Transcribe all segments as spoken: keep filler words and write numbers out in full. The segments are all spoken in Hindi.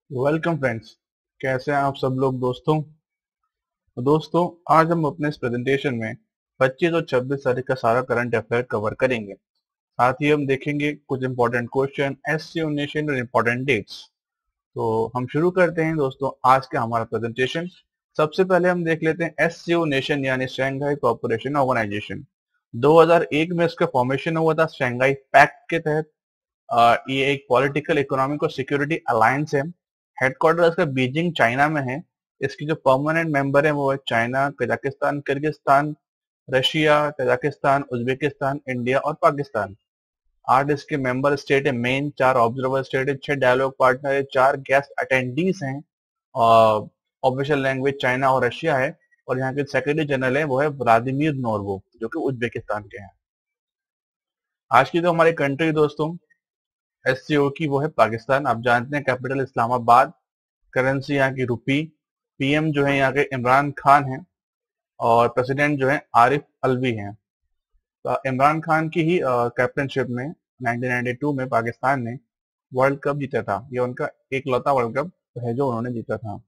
Welcome friends. कैसे हैं आप सब लोग दोस्तों। तो दोस्तों, आज हम अपने इस प्रेजेंटेशन में पच्चीस और छब्बीस तारीख का सारा करंट अफेयर कवर करेंगे। साथ ही हम देखेंगे कुछ इंपॉर्टेंट क्वेश्चन, एससीओ नेशन और इम्पोर्टेंट डेट्स। तो हम शुरू करते हैं दोस्तों आज का हमारा प्रेजेंटेशन। सबसे पहले हम देख लेते हैं एससीओ नेशन यानी शंघाई कोऑपरेशन ऑर्गेनाइजेशन। दो हज़ार एक में इसका फॉर्मेशन हुआ था शंघाई पैक्ट के तहत। अ, ये एक पॉलिटिकल, इकोनॉमिक और सिक्योरिटी अलायंस है। हेडक्वार्टर इसका बीजिंग चाइना में है। इसकी जो परमानेंट मेंबर है वो है China, Kazakhstan, Kyrgyzstan, Russia, Tajikistan, Uzbekistan, India और पाकिस्तान। आठ इसके मेंबर स्टेट है मेन, चार ऑब्जर्वर स्टेट है, छह डायलॉग पार्टनर है, चार गेस्ट अटेंडीज हैं। ऑफिशियल लैंग्वेज चाइना और रशिया है। और यहाँ के सेक्रेटरी जनरल है वो है व्लादिमीर नोरवो, जो कि उज्बेकिस्तान के हैं। आज की जो हमारी कंट्री दोस्तों एससीओ की वो है पाकिस्तान। आप जानते हैं कैपिटल इस्लामाबाद, करेंसी यहाँ की रुपी, पीएम जो है यहाँ के इमरान खान हैं और प्रेसिडेंट जो है आरिफ अलवी हैं। तो इमरान खान की ही कैप्टनशिप में नाइनटीन नाइंटी टू में पाकिस्तान ने वर्ल्ड कप जीता था। ये उनका एकलौता वर्ल्ड कप है जो उन्होंने जीता था।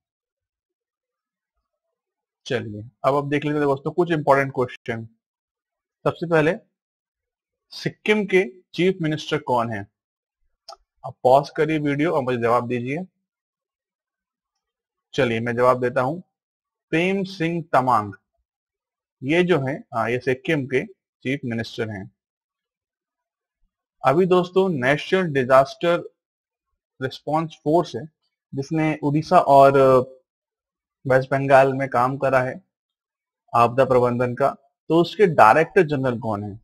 चलिए अब अब देख लेते हैं दोस्तों कुछ इंपॉर्टेंट क्वेश्चन। सबसे पहले, सिक्किम के चीफ मिनिस्टर कौन है? आप पॉज करिए वीडियो और मुझे जवाब दीजिए। चलिए मैं जवाब देता हूं। प्रेम सिंह तमांग, ये जो है आ, ये सिक्किम के चीफ मिनिस्टर हैं। अभी दोस्तों नेशनल डिजास्टर रिस्पांस फोर्स है जिसने उड़ीसा और वेस्ट बंगाल में काम करा है आपदा प्रबंधन का। तो उसके डायरेक्टर जनरल कौन है?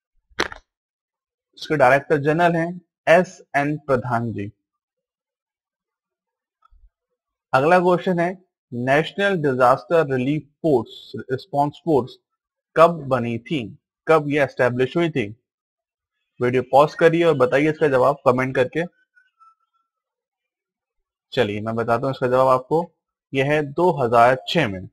उसके डायरेक्टर जनरल हैं एस एन प्रधान जी। अगला क्वेश्चन है, national disaster relief force response force कब बनी थी? कब ये एस्टेब्लिश हुई थी? वीडियो पॉज करिए और बताइए इसका जवाब कमेंट करके। चलिए मैं बताता हूँ इसका जवाब आपको। यह है दो हज़ार छह में।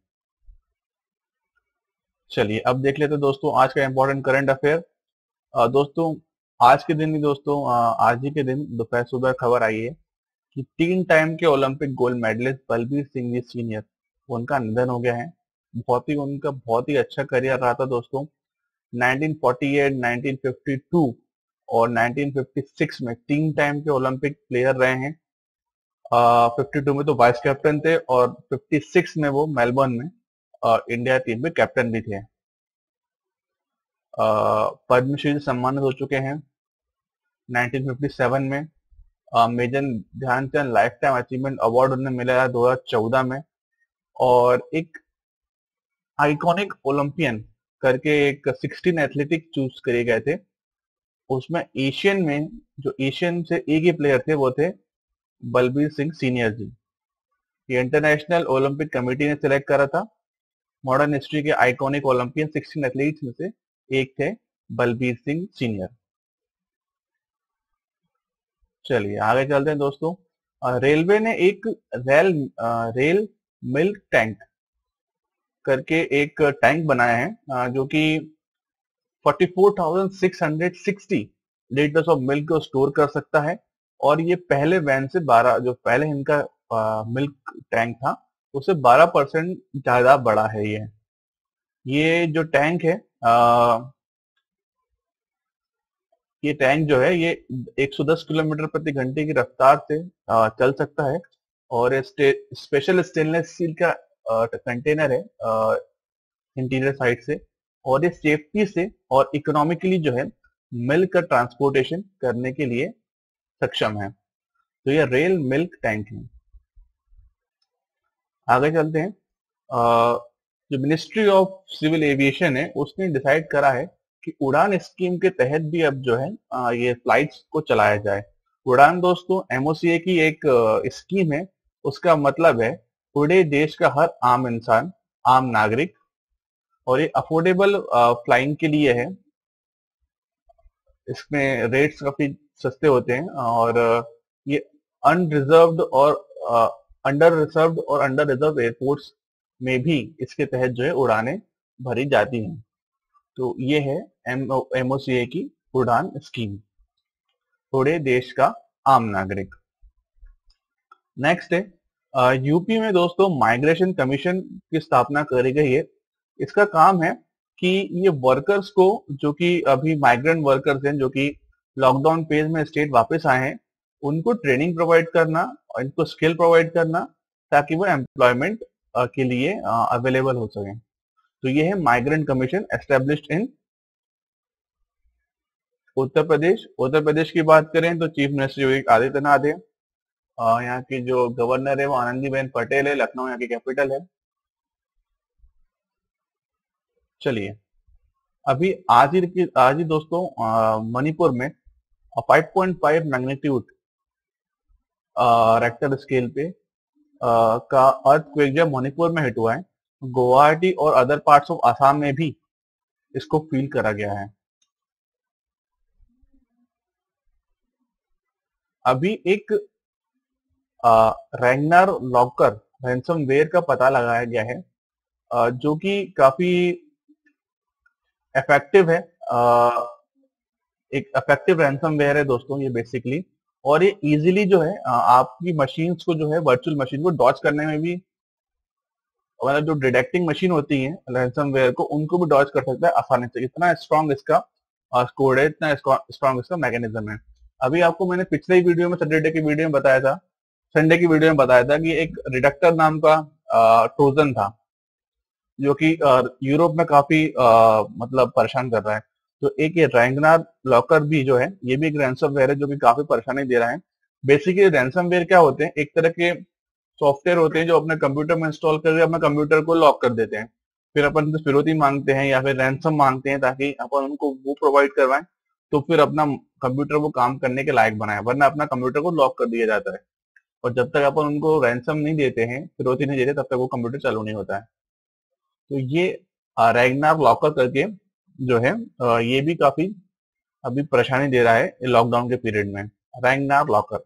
चलिए अब देख लेते हैं दोस्तों आज का इंपॉर्टेंट करंट अफेयर। दोस्तों आज के दिन ही दोस्तों अ, आज ही के दिन दोपहर सुबह खबर आई है कि तीन टाइम के Olympic gold medallist Balbir Singh ji senior, उनका निधन हो गया है। बहुत ही उनका बहुत ही अच्छा करियर रहा था दोस्तों। Nineteen forty eight, nineteen fifty two और नाइनटीन फिफ्टी सिक्स में तीन टाइम के ओलंपिक प्लेयर रहे हैं। फिफ्टी टू में तो वाइस कैप्टन थे और फिफ्टी सिक्स में वो मेलबर्न में अ, इंडिया टीम में कैप्टन भी थे। अ, पद्मश्री से सम्मानित हो चुके हैं। नाइनटीन फिफ्टी सेवन में uh, major Dhyanchand lifetime achievement award उन्हें मिला है दो हज़ार चौदह में। और एक आइकॉनिक ओलंपियन करके एक सिक्सटीन एथलेटिक चूज करे गए थे। उसमें एशियन में जो एशियन से एक ही प्लेयर थे वो थे बलबीर सिंह सीनियर जी। ये इंटरनेशनल ओलंपिक कमेटी ने सिलेक्ट करा था। मॉडर्न हिस्ट्री के आइकॉनिक ओलंपियन सिक्सटीन एथलीट्स में से एक थे बलबीर सिंह सीनियर। चलिए आगे चलते हैं दोस्तों। अ, रेलवे ने एक rail uh, rail milk tank करके एक टैंक बनाया है अ, जो कि forty four thousand six hundred sixty litres of milk को स्टोर कर सकता है। और ये पहले वैन से बारह, जो पहले इनका मिल्क टैंक था उससे बारह परसेंट ज्यादा बड़ा है ये। ये जो टैंक है अ, ये टैंक जो है ये एक सौ दस किलोमीटर प्रति घंटे की रफ्तार से अ, चल सकता है। और ये स्पेशल स्टेनलेस स्टील का कंटेनर है इंटीरियर साइड से। और ये सेफ्टी से और इकोनॉमिकली जो है मिल्क का ट्रांसपोर्टेशन करने के लिए सक्षम है। तो ये रेल मिल्क टैंक है। आगे चलते हैं। अ, जो मिनिस्ट्री ऑफ सिविल एविएशन है उसने डिसाइड करा है कि उड़ान स्कीम के तहत भी अब जो है अ, ये फ्लाइट्स को चलाया जाए। उड़ान दोस्तों एमओसीए की एक स्कीम है। उसका मतलब है उड़े देश का हर आम इंसान, आम नागरिक। और ये अफोर्डेबल फ्लाइंग के लिए है। इसमें रेट्स काफी सस्ते होते हैं और अ, ये अनरिजर्व्ड और अंडर रिजर्व्ड और अंडर रिजर्व एयरपोर्ट्स में भी इसके तहत जो है उड़ानें भरी जाती हैं। तो ये है एमओसीए की उड़ान स्कीम, उड़े देश का आम नागरिक। नेक्स्ट है यूपी में दोस्तों माइग्रेशन कमीशन की स्थापना करी गई है। इसका काम है कि ये वर्कर्स को, जो कि अभी माइग्रेंट वर्कर्स हैं, जो कि लॉकडाउन फेज में स्टेट वापस आए हैं, उनको ट्रेनिंग प्रोवाइड करना और इनको स्किल प्रोवाइड करना, ताकि वो एम्प्लॉयमेंट के लिए अवेलेबल हो सके। तो ये है migrant commission established in Uttar Pradesh. Uttar Pradesh की बात करें तो चीफ मिनिस्टर योगी आदित्यनाथ है। अ, यहाँ की जो गवर्नर है वो आनंदीबेन पटेल है। लखनऊ यहाँ की कैपिटल है। चलिए, अभी आज ही की आज ही दोस्तों अ, मणिपुर में five point five magnitude Richter scale पे अ, का अर्थक्वेक जब मणिपुर में हिट हुआ है, गुवाहाटी और अदर पार्ट्स ऑफ आसाम में भी इसको फील करा गया है। अभी एक रैग्नार लॉकर रैंसमवेयर का पता लगाया गया है, अ, जो कि काफी इफेक्टिव है। अ, एक इफेक्टिव रैंसमवेयर है दोस्तों ये बेसिकली, और ये इजीली जो है अ, आपकी मशीन्स को, जो है वर्चुअल मशीन को डॉज करने में भी, मतलब जो डिटेक्टिंग मशीन होती है रैंसमवेयर को, उनको भी डॉज कर सकता है आसानी से। इतना स्ट्रॉन्ग इसका कोड है, इतना स्ट्रॉन्ग इसका मैकेनिज्म है। अभी आपको मैंने पिछले ही वीडियो में, सैटरडे की वीडियो में बताया था, संडे की वीडियो में बताया था कि एक रिडक्टर नाम का ट्रोजन था, जो कि यूरोप में काफी आ, मतलब परेशान कर रहा है। तो एक ये रैंगनार लॉकर भी जो है, ये भी एक रैंसमवेयर है जो कि काफी परेशानी दे रहा है। बेसिकली रैंसमवेयर क्या होते हैं, एक तरह के सॉफ्टवेयर होते हैं जो अपने कंप्यूटर में इंस्टॉल करके अपने कंप्यूटर को लॉक कर देते हैं। फिर अपन उनसे फिरौती मांगते हैं या फिर रैंसम मांगते हैं, ताकि अपन उनको वो प्रोवाइड करवाएं, तो फिर अपना कंप्यूटर वो काम करने के लायक बनाए, वरना अपना कंप्यूटर को लॉक कर दिया जाता है। और जब तक अपन उनको रैंसम नहीं देते हैं, फिरौती नहीं देते, तब तक वो कंप्यूटर चालू नहीं होता है। तो ये रैग्नार लॉकर करके जो है, अ, ये भी काफी अभी परेशानी दे रहा है लॉकडाउन के पीरियड में, रैग्नार लॉकर।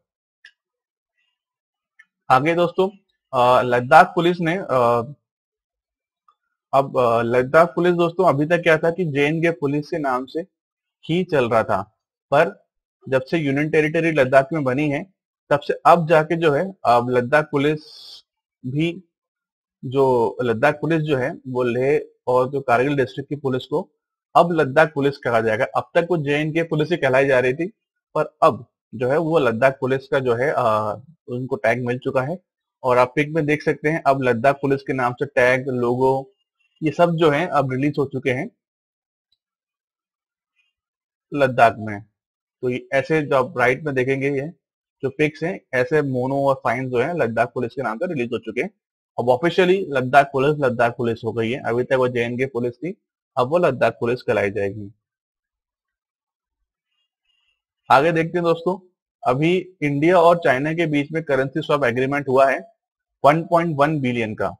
आगे दोस्तों, अ, लद्दाख पुलिस ने अ, अब अ, लद्दाख पुलिस दोस्तों, अभी तक क्या था कि जे एंड के पुलिस के नाम से ही चल रहा था, पर जब से यूनियन टेरिटरी लद्दाख में बनी है, तब से अब जाके जो है, अब लद्दाख पुलिस भी, जो लद्दाख पुलिस जो है वो लेह और जो कारगिल डिस्ट्रिक्ट की पुलिस को अब लद्दाख पुलिस कहा जाएगा। अब तक वो जे एंड के पुलिस ही कहलाई जा रही थी, पर अब जो है वो लद्दाख पुलिस का जो है आ, उनको टैग मिल चुका है। और आप पिक में देख सकते हैं, अब लद्दाख पुलिस के नाम से टैग, लोगो, ये सब जो है अब रिलीज हो चुके हैं लद्दाख में। तो ये ऐसे, जो आप राइट में देखेंगे, ये जो पिक्स हैं, ऐसे मोनो और साइन जो है लद्दाख पुलिस के नाम से रिलीज हो चुके हैं। अब officially Ladakh police Ladakh police हो गई है। अभी तक वो जे एंड के पुलिस थी, अब वो लद्दाख पुलिस कहलाई जाएगी। आगे देखते हैं दोस्तों, अभी इंडिया और चाइना के बीच में करेंसी स्वैप एग्रीमेंट हुआ है वन पॉइंट वन बिलियन का।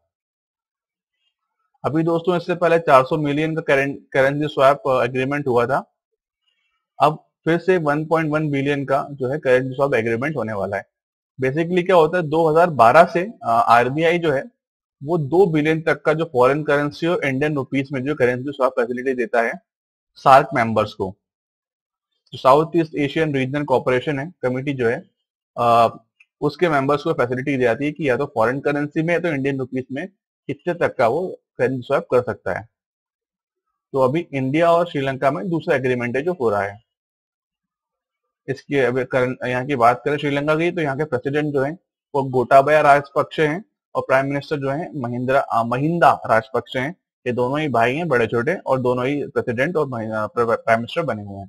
अभी दोस्तों इससे पहले चार सौ मिलियन का करेंसी स्वैप एग्रीमेंट हुआ था। अब फिर से वन पॉइंट वन बिलियन का जो है करेंसी स्वैप एग्रीमेंट होने वाला है। बेसिकली क्या होता है, दो हज़ार बारह से आरबीआई जो है वो दो बिलियन तक का जो फॉरेन करेंसी और इंडियन रुपीस में जो करेंसी स्वैप फैसिलिटी देता है सार्क मेंबर्स को। जो south east Asian regional corporation है, कमिटी जो है, आ, उसके मेंबर्स को फैसिलिटी दी जाती है कि या तो फॉरेन करेंसी में या तो इंडियन रुपीस में कितने तक का वो करेंसी स्वैप कर सकता है। तो अभी इंडिया और श्रीलंका में दूसरा एग्रीमेंट है जो हो रहा है। इसकी अभी यहाँ की बात करें श्रीलंका की, तो यहाँ के प्रेसिडेंट जो है वो गोटाबया राजपक्ष हैं, और प्राइम मिनिस्टर जो है महिंद्रा महिंदा राजपक्ष हैं। ये दोनों ही भाई हैं, बड़े छोटे, और दोनों ही प्रेसिडेंट और प्राइम मिनिस्टर बने हुए हैं।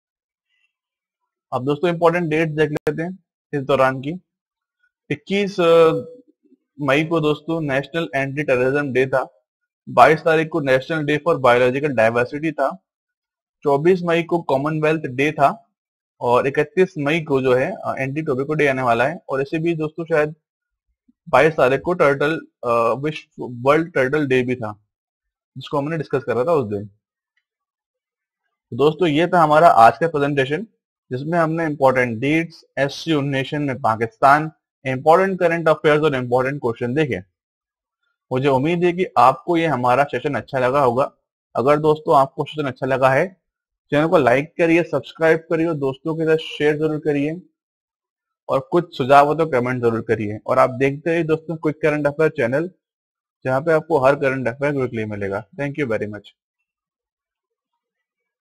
अब दोस्तों इंपॉर्टेंट डेट देख लेते हैं इस दौरान की। इक्कीस मई को दोस्तों नेशनल एंटी टेररिज्म डे था। बाईस तारीख को national day for biological diversity था। चौबीस मई को कॉमनवेल्थ डे था। और इकतीस मई को जो है एंटी टोबैको डे आने वाला है। और इसी बीच दोस्तों शायद बाईस तारीख को टर्टल विश्व वर्ल्ड टर्टल डे भी था, जिसको हमने डिस्कस कर रहा था उस दिन। तो दोस्तों ये था हमारा आज का प्रेजेंटेशन, जिसमें हमने इंपॉर्टेंट डेट्स, एससीओ नेशन में पाकिस्तान, इंपॉर्टेंट करंट अफेयर्स और इंपॉर्टेंट क्वेश्चन देखे। मुझे उम्मीद है कि आपको ये हमारा सेशन अच्छा लगा होगा। अगर दोस्तों आपको सेशन अच्छा लगा है, चैनल को लाइक करिए, सब्सक्राइब करिए और दोस्तों के साथ शेयर जरूर करिए। और कुछ सुझाव हो तो कमेंट जरूर करिए। और आप देखते रहिए दोस्तों क्विक करंट अफेयर चैनल, जहाँ पे आपको हर करंट अफेयर क्विकली मिलेगा। Thank you very much.